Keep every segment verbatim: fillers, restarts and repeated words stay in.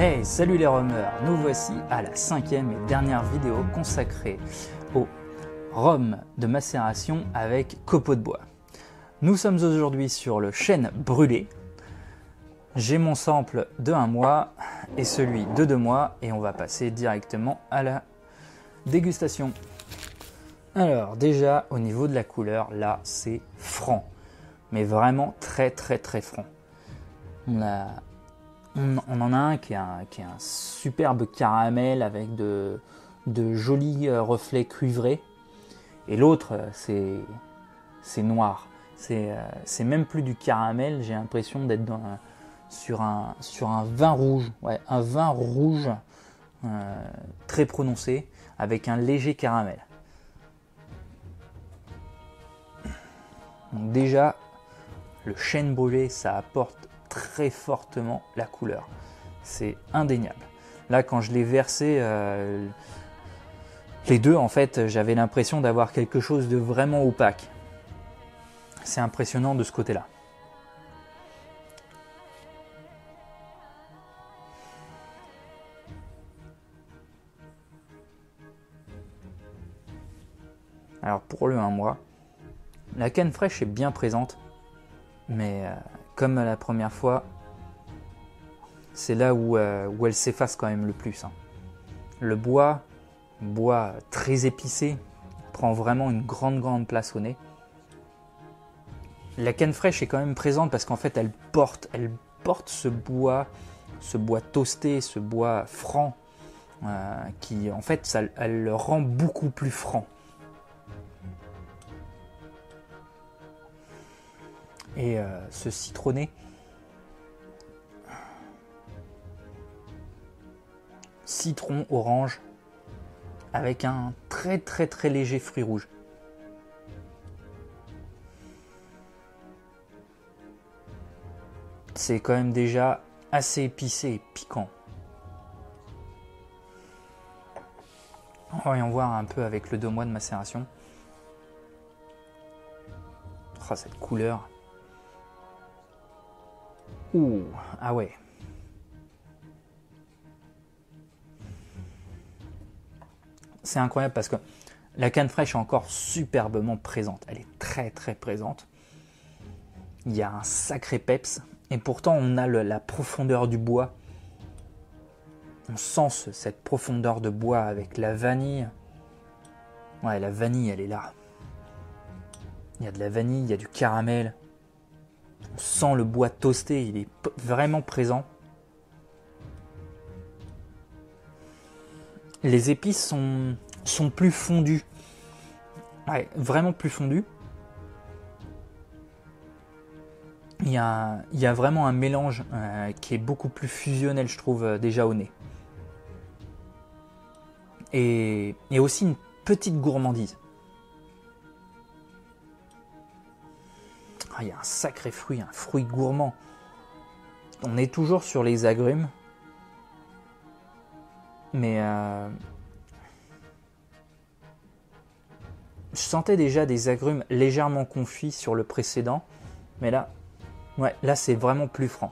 Hey, salut les rumeurs, nous voici à la cinquième et dernière vidéo consacrée au rhum de macération avec copeaux de bois. Nous sommes aujourd'hui sur le chêne brûlé. J'ai mon sample de un mois et celui de deux mois et on va passer directement à la dégustation. Alors déjà au niveau de la couleur, là c'est franc, mais vraiment très très très franc. On a On, on en a un qui est un, qui est un superbe caramel avec de, de jolis reflets cuivrés. Et l'autre, c'est, c'est noir. C'est, c'est même plus du caramel, j'ai l'impression d'être dans, sur, un, sur un vin rouge. Ouais, un vin rouge euh, très prononcé avec un léger caramel. Donc déjà, le chêne brûlé, ça apporte très fortement la couleur, c'est indéniable. Là quand je l'ai versé euh, les deux, en fait j'avais l'impression d'avoir quelque chose de vraiment opaque. C'est impressionnant de ce côté là. Alors pour le un mois, la canne fraîche est bien présente, mais euh, comme la première fois, c'est là où, euh, où elle s'efface quand même le plus. Hein. Le bois, bois très épicé, prend vraiment une grande grande place au nez. La canne fraîche est quand même présente parce qu'en fait elle porte, elle porte ce bois, ce bois toasté, ce bois franc, euh, qui en fait ça, elle le rend beaucoup plus franc. Et euh, ce citronné, citron orange avec un très très très léger fruit rouge. C'est quand même déjà assez épicé et piquant. Voyons voir un peu avec le deux mois de macération. Oh, cette couleur. Ouh, ah ouais. C'est incroyable parce que la canne fraîche est encore superbement présente. Elle est très très présente. Il y a un sacré peps. Et pourtant on a le, la profondeur du bois. On sent ce, cette profondeur de bois avec la vanille. Ouais, la vanille elle est là. Il y a de la vanille, il y a du caramel. On sent le bois toasté, il est vraiment présent. Les épices sont, sont plus fondues. Ouais, vraiment plus fondues. Il y a, il y a vraiment un mélange euh, qui est beaucoup plus fusionnel, je trouve, euh, déjà au nez. Et, et aussi une petite gourmandise. Ah, il y a un sacré fruit, un fruit gourmand. On est toujours sur les agrumes. Mais euh, je sentais déjà des agrumes légèrement confits sur le précédent. Mais là, ouais, là c'est vraiment plus franc.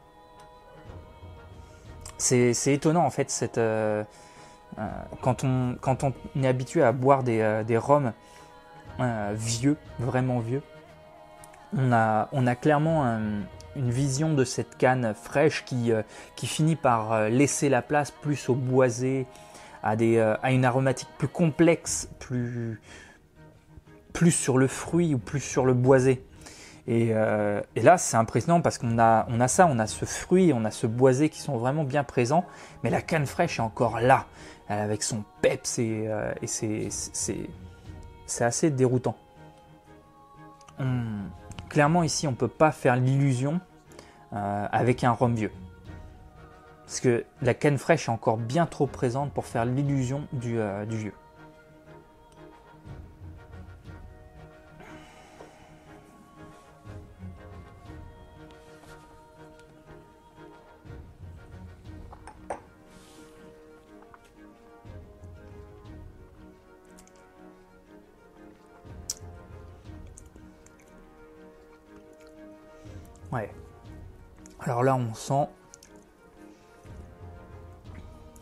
C'est, c'est étonnant en fait, cette, euh, euh, quand, on, quand on est habitué à boire des, euh, des rhums euh, vieux, vraiment vieux, on a, on a clairement un, une vision de cette canne fraîche qui, euh, qui finit par euh, laisser la place plus au boisé, à, des, euh, à une aromatique plus complexe, plus, plus sur le fruit ou plus sur le boisé. Et, euh, et là, c'est impressionnant parce qu'on a, on a ça, on a ce fruit, on a ce boisé qui sont vraiment bien présents, mais la canne fraîche est encore là, avec son peps, et, euh, et c'est, c'est, c'est assez déroutant. On, clairement, ici, on ne peut pas faire l'illusion euh, avec un rhum vieux. Parce que la canne fraîche est encore bien trop présente pour faire l'illusion du, euh, du vieux. Ouais. Alors là, on sent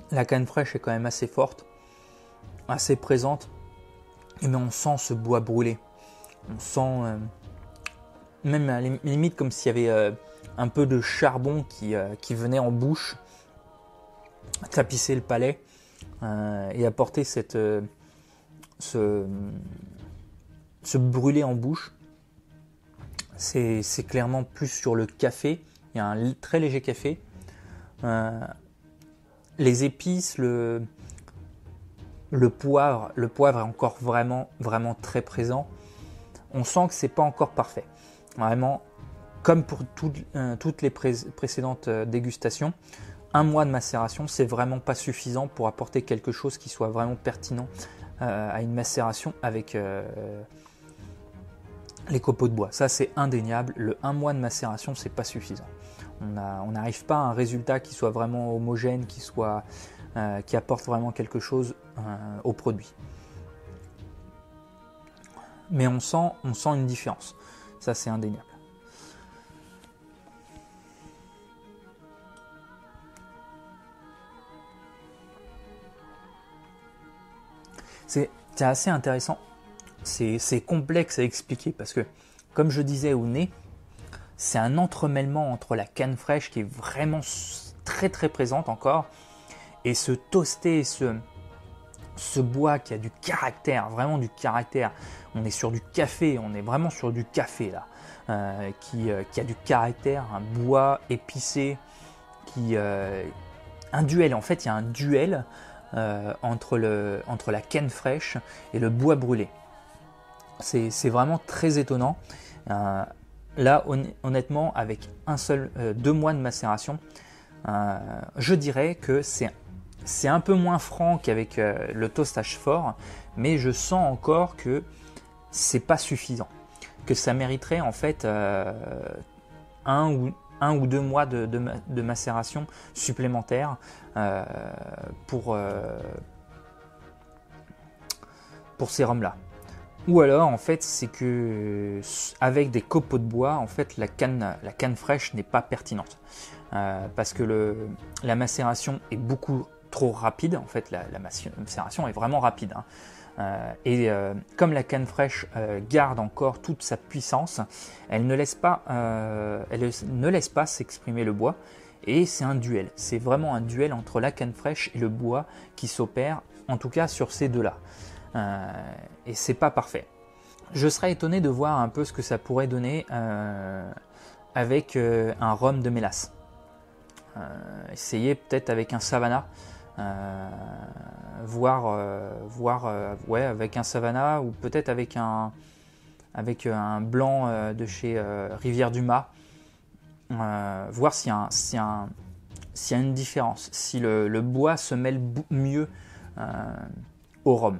La canne fraîche est quand même assez forte, assez présente, mais on sent ce bois brûlé. On sent euh, même à la limite comme s'il y avait euh, un peu de charbon qui, euh, qui venait en bouche, tapisser le palais euh, et apporter cette, euh, ce, ce brûlé en bouche. C'est clairement plus sur le café. Il y a un très léger café. Euh, les épices, le, le poivre, le poivre est encore vraiment, vraiment très présent. On sent que c'est pas encore parfait. Vraiment, comme pour tout, euh, toutes les pré précédentes euh, dégustations, un mois de macération, c'est vraiment pas suffisant pour apporter quelque chose qui soit vraiment pertinent euh, à une macération avec euh, les copeaux de bois. Ça, c'est indéniable. Le un mois de macération, c'est pas suffisant. On n'arrive pas à un résultat qui soit vraiment homogène, qui, soit, euh, qui apporte vraiment quelque chose euh, au produit. Mais on sent, on sent une différence. Ça, c'est indéniable. C'est assez intéressant. C'est complexe à expliquer parce que, comme je disais au nez, c'est un entremêlement entre la canne fraîche qui est vraiment très très présente encore et ce toasté, ce, ce bois qui a du caractère, vraiment du caractère. On est sur du café, on est vraiment sur du café là, euh, qui, euh, qui a du caractère, un bois épicé, qui, euh, un duel. En fait, il y a un duel euh, entre, le, entre la canne fraîche et le bois brûlé. C'est vraiment très étonnant. Euh, là, honnêtement, avec un seul, euh, deux mois de macération, euh, je dirais que c'est c'est un peu moins franc qu'avec euh, le toastage fort, mais je sens encore que c'est pas suffisant, que ça mériterait en fait euh, un ou un ou deux mois de, de, de macération supplémentaire euh, pour euh, pour ces rhums là. Ou alors, en fait, c'est que avec des copeaux de bois, en fait, la canne, la canne fraîche n'est pas pertinente. Euh, parce que le, la macération est beaucoup trop rapide. En fait, la, la macération est vraiment rapide. Hein. Euh, et euh, comme la canne fraîche euh, garde encore toute sa puissance, elle ne laisse pas, euh, elle ne laisse pas s'exprimer le bois. Et c'est un duel. C'est vraiment un duel entre la canne fraîche et le bois qui s'opère, en tout cas sur ces deux-là. Euh, et c'est pas parfait. Je serais étonné de voir un peu ce que ça pourrait donner euh, avec euh, un rhum de mélasse. Euh, essayer peut-être avec un Savannah, euh, voir, euh, voir euh, ouais, avec un Savannah ou peut-être avec un, avec un blanc euh, de chez euh, Rivière du Mât, euh, voir s'il y a un, s'il y a un, s'il y a une différence, si le, le bois se mêle mieux euh, au rhum.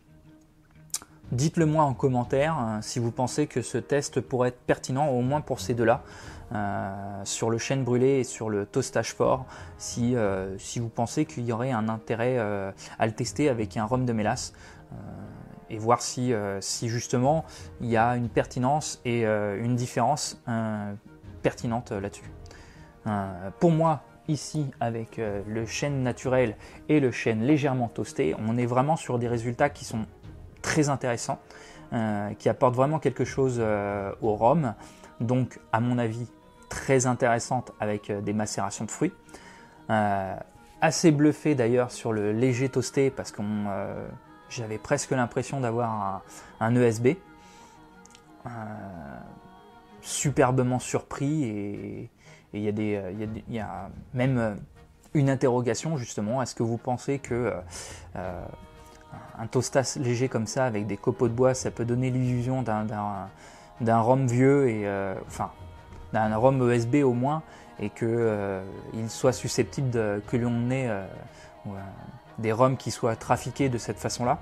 Dites-le moi en commentaire euh, si vous pensez que ce test pourrait être pertinent, au moins pour ces deux-là, euh, sur le chêne brûlé et sur le toastage fort, si, euh, si vous pensez qu'il y aurait un intérêt euh, à le tester avec un rhum de mélasse, euh, et voir si, euh, si justement il y a une pertinence et euh, une différence euh, pertinente là-dessus. Euh, pour moi, ici, avec euh, le chêne naturel et le chêne légèrement toasté, on est vraiment sur des résultats qui sont très intéressant, euh, qui apporte vraiment quelque chose euh, au rhum, donc à mon avis très intéressante avec euh, des macérations de fruits, euh, assez bluffé d'ailleurs sur le léger toasté parce que euh, j'avais presque l'impression d'avoir un, un E S B, euh, superbement surpris et il y a des, il y a des, il y a même une interrogation justement, est-ce que vous pensez que euh, un toastas léger comme ça avec des copeaux de bois, ça peut donner l'illusion d'un d'un rhum vieux et euh, enfin d'un rhum E S B au moins, et que euh, il soit susceptible de, que l'on ait euh, ouais, des rhums qui soient trafiqués de cette façon-là.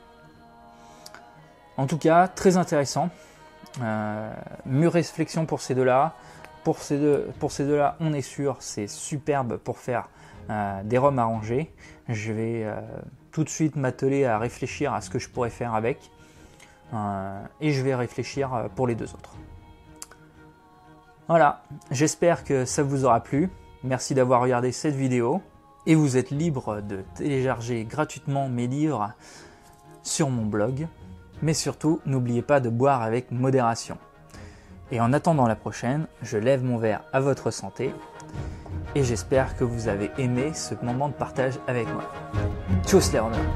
En tout cas, très intéressant. Euh, mûre réflexion pour ces deux-là. Pour ces deux, pour ces deux-là, on est sûr, c'est superbe pour faire euh, des rhums arrangés. Je vais euh, tout de suite m'atteler à réfléchir à ce que je pourrais faire avec, euh, et je vais réfléchir pour les deux autres. Voilà, j'espère que ça vous aura plu. Merci d'avoir regardé cette vidéo Et vous êtes libre de télécharger gratuitement mes livres sur mon blog. Mais surtout, n'oubliez pas de boire avec modération. Et en attendant la prochaine, je lève mon verre à votre santé. Et j'espère que vous avez aimé ce moment de partage avec moi. Tchuss les Romains!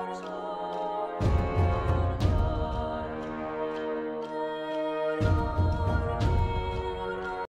Thank you.